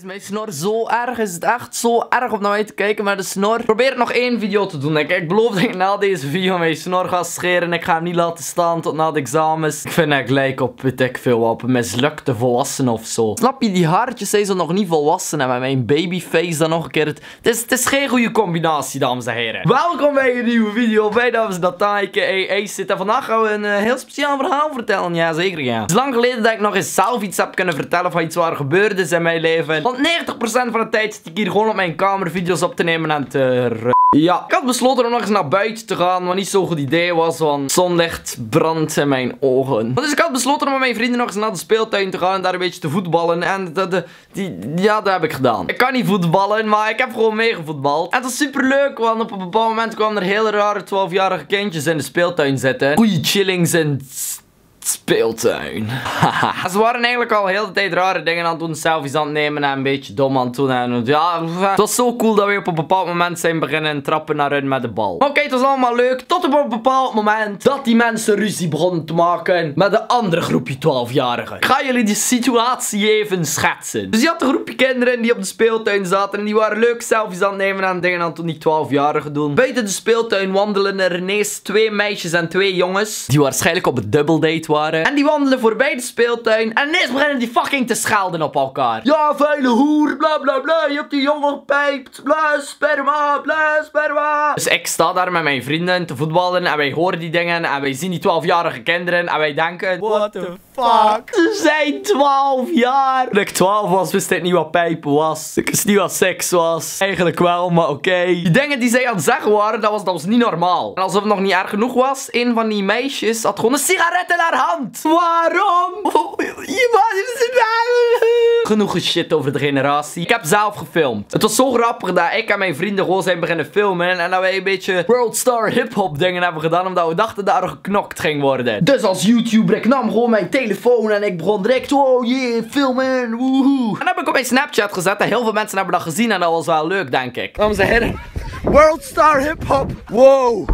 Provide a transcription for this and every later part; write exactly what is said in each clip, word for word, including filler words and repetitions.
Is mijn snor zo erg? Is het echt zo erg om naar mij te kijken met de snor? Probeer nog één video te doen. Ik beloof dat ik na deze video mijn snor ga scheren. Ik ga hem niet laten staan tot na de examens. Ik vind dat ik lijk op, weet ik veel wat, op een mislukte volwassen of zo. Snap je, die haartjes zijn zo nog niet volwassen. En met mijn babyface dan nog een keer. Het, het, is, het is geen goede combinatie, dames en heren. Welkom bij een nieuwe video. Mijn naam is Nataike, a a zit. En vandaag gaan we een uh, heel speciaal verhaal vertellen. Ja, zeker ja. Het is lang geleden dat ik nog eens zelf iets heb kunnen vertellen van iets waar gebeurd is in mijn leven. Want negentig procent van de tijd zit ik hier gewoon op mijn kamer video's op te nemen en te r... Ja, ik had besloten om nog eens naar buiten te gaan, wat niet zo'n goed idee was, want zonlicht brandt in mijn ogen. Dus ik had besloten om met mijn vrienden nog eens naar de speeltuin te gaan en daar een beetje te voetballen. En de, de, die, ja, dat heb ik gedaan. Ik kan niet voetballen, maar ik heb gewoon meegevoetbald. En het was super leuk, want op een bepaald moment kwamen er hele rare twaalfjarige kindjes in de speeltuin zitten. Goeie chillings in speeltuin. Haha. Ze waren eigenlijk al heel de tijd rare dingen aan het doen. Selfies aan het nemen en een beetje dom aan het doen. En ja, het was zo cool dat we op een bepaald moment zijn beginnen trappen naar hun met de bal. Oké, okay, het was allemaal leuk. Tot op een bepaald moment dat die mensen ruzie begonnen te maken met een andere groepje twaalfjarigen. Ik ga jullie die situatie even schetsen. Dus je had een groepje kinderen die op de speeltuin zaten. En die waren leuk selfies aan het nemen en dingen aan het doen die twaalfjarigen doen. Buiten de speeltuin wandelen er ineens twee meisjes en twee jongens. Die waarschijnlijk op een double date waren. En die wandelen voorbij de speeltuin. En ineens beginnen die fucking te schelden op elkaar. Ja, vuile hoer, bla bla bla. Je hebt die jongen gepijpt. Bla, sperma, bla, sperma. Dus ik sta daar met mijn vrienden te voetballen. En wij horen die dingen. En wij zien die twaalfjarige kinderen. En wij denken, what the fuck? Ze zijn twaalf jaar. Toen ik twaalf was, wist ik niet wat pijpen was. Ik wist niet wat seks was. Eigenlijk wel, maar oké. Okay. Die dingen die zij aan het zeggen waren, dat was, dat was niet normaal. En alsof het nog niet erg genoeg was, een van die meisjes had gewoon een sigaret in haar hand. Waarom? Oh, genoeg shit over de generatie. Ik heb zelf gefilmd. Het was zo grappig dat ik en mijn vrienden gewoon zijn beginnen filmen. En dat wij een beetje Worldstar hip-hop dingen hebben gedaan. Omdat we dachten dat er geknokt ging worden. Dus als YouTuber, ik nam gewoon mijn telefoon. En ik begon direct, oh yeah, filmen, woehoe. En dat heb ik op mijn Snapchat gezet. En heel veel mensen hebben dat gezien. En dat was wel leuk, denk ik. Dames en heren. Worldstar hip-hop. Wow.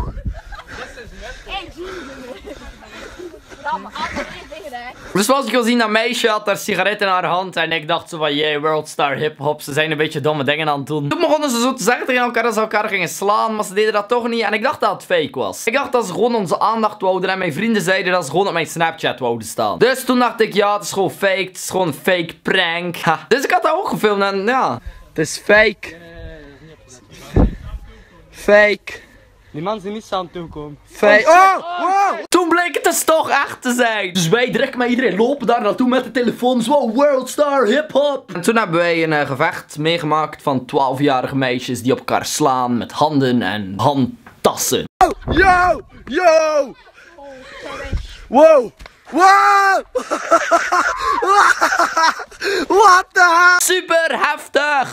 Dus zoals ik al zien, dat meisje had haar sigaret in haar hand. En ik dacht zo van, yeah, Worldstar hip-hop. Ze zijn een beetje domme dingen aan het doen. Toen begonnen ze zo te zeggen tegen elkaar dat ze elkaar gingen slaan. Maar ze deden dat toch niet. En ik dacht dat het fake was. Ik dacht dat ze gewoon onze aandacht wouden. En mijn vrienden zeiden dat ze gewoon op mijn Snapchat wouden staan. Dus toen dacht ik, ja, het is gewoon fake. Het is gewoon een fake prank. Ha. Dus ik had dat ook gefilmd. En ja, het is fake. Fake. Die man zijn niet aan het toekomen. Fake. Oh, wow. Toen bleek het dus toch echt te zijn. Dus wij direct met iedereen lopen daar naartoe met de telefoons. Wow, Worldstar hip-hop. En toen hebben wij een uh, gevecht meegemaakt van twaalfjarige meisjes die op elkaar slaan met handen en handtassen. Oh, yo, yo. Wow. Wow! What the hell? Super heftig!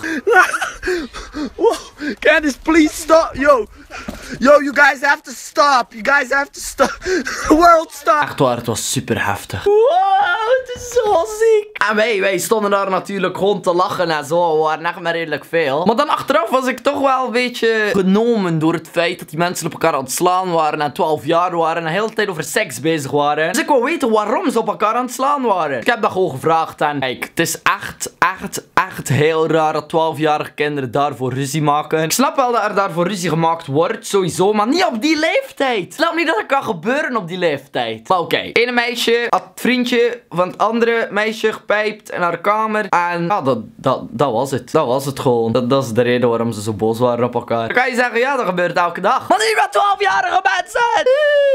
Can this please stop? Yo! Yo, you guys have to stop! You guys have to stop! Worldstar! Echt waar, het was super heftig. Wow, het is zo ziek! En wij, wij stonden daar natuurlijk gewoon te lachen en zo. We waren echt maar redelijk veel. Maar dan achteraf was ik toch wel een beetje genomen door het feit dat die mensen op elkaar aan het slaan waren en twaalf jaar waren en de hele tijd over seks bezig waren. Dus ik wou weten waarom ze op elkaar aan het slaan waren. Ik heb dat gewoon gevraagd en kijk, het is echt, echt, echt heel raar dat twaalfjarige kinderen daarvoor ruzie maken. Ik snap wel dat er daarvoor ruzie gemaakt wordt, sowieso, maar niet op die leeftijd. Ik snap niet dat het kan gebeuren op die leeftijd. Maar oké, okay. Ene meisje had het vriendje van het andere meisje gepijpt in haar kamer. En ja, dat, dat, dat was het. Dat was het gewoon. Dat, dat is de reden waarom ze zo boos waren op elkaar. Dan kan je zeggen, ja, dat gebeurt elke dag. Maar niet met twaalfjarige mensen!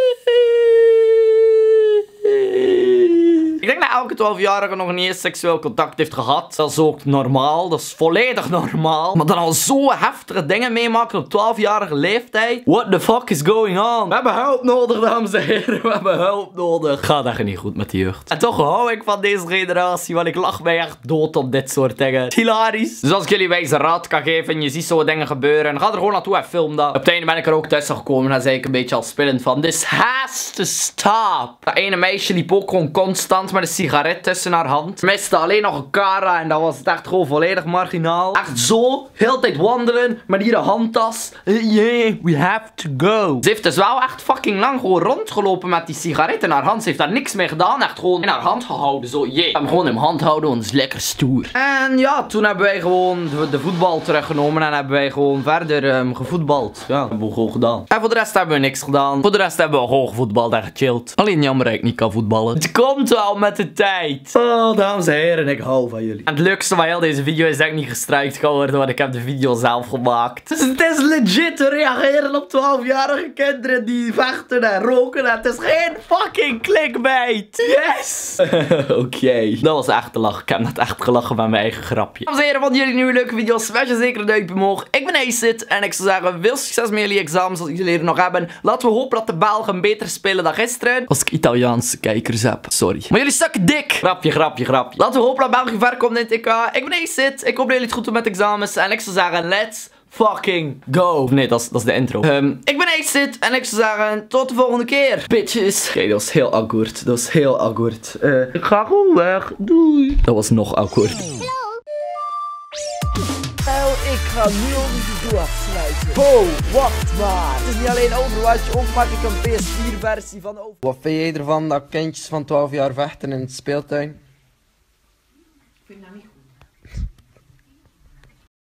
Ik denk dat elke twaalfjarige nog niet eens seksueel contact heeft gehad. Dat is ook normaal. Dat is volledig normaal. Maar dan al zo heftige dingen meemaken op twaalfjarige leeftijd. What the fuck is going on? We hebben hulp nodig, dames en heren. We hebben hulp nodig. Gaat echt niet goed met de jeugd. En toch hou ik van deze generatie. Want ik lach mij echt dood op dit soort dingen. Hilarisch. Dus als ik jullie wijze raad kan geven en je ziet zo'n dingen gebeuren, ga er gewoon naartoe en film dat. Op het einde ben ik er ook thuis gekomen. En zei ik een beetje al spillend van, this has to stop. Dat ene meisje liep ook gewoon constant iemand met een sigaret tussen haar hand. Miste alleen nog een Cara en dat was het echt gewoon volledig marginaal. Echt zo, heel de tijd wandelen met hier een handtas. Uh, yeah, we have to go. Ze heeft dus wel echt fucking lang gewoon rondgelopen met die sigaret in haar hand. Ze heeft daar niks mee gedaan, echt gewoon in haar hand gehouden. Zo, yeah. Hem gewoon in mijn hand houden, want het is lekker stoer. En ja, toen hebben wij gewoon de, de voetbal teruggenomen en hebben wij gewoon verder um, gevoetbald. Ja, dat hebben we gewoon gedaan. En voor de rest hebben we niks gedaan. Voor de rest hebben we gewoon gevoetbald en gechilled. Alleen jammer dat ik niet kan voetballen. Het komt wel met de tijd. Oh, dames en heren, ik hou van jullie. En het leukste van heel deze video is dat ik niet gestruikt ga worden, want ik heb de video zelf gemaakt. Dus het is legit te reageren op twaalfjarige kinderen die vechten en roken. En het is geen fucking clickbait. Yes! Oké. Okay. Dat was echt te lachen. Ik heb net echt gelachen bij mijn eigen grapje. Dames en heren, vonden jullie nu leuke video's? Smash je zeker een duimpje omhoog. Ik ben Aceit en ik zou zeggen, veel succes met jullie examens als jullie er nog hebben. Laten we hopen dat de Belgen beter spelen dan gisteren. Als ik Italiaanse kijkers heb. Sorry. Maar jullie stukken dik. Grapje, grapje, grapje. Laten we hopen dat België ver komt in het E K. Ik ben Aceit. Ik hoop dat jullie het goed doen met examens. En ik zou zeggen, let's fucking go. Of nee, dat is, dat is de intro. Um, ik ben Aceit en ik zou zeggen, tot de volgende keer. Bitches. Oké, okay, dat was heel awkward. Dat was heel awkward. Uh, ik ga gewoon weg. Doei. Dat was nog awkward. Nou, ik ga nu al die video afsluiten. Oh, wacht maar. Het is niet alleen Overwatch, ook maak ik een P S vier versie van Overwatch. Wat vind jij ervan dat kindjes van twaalf jaar vechten in het speeltuin? Ik vind dat niet goed.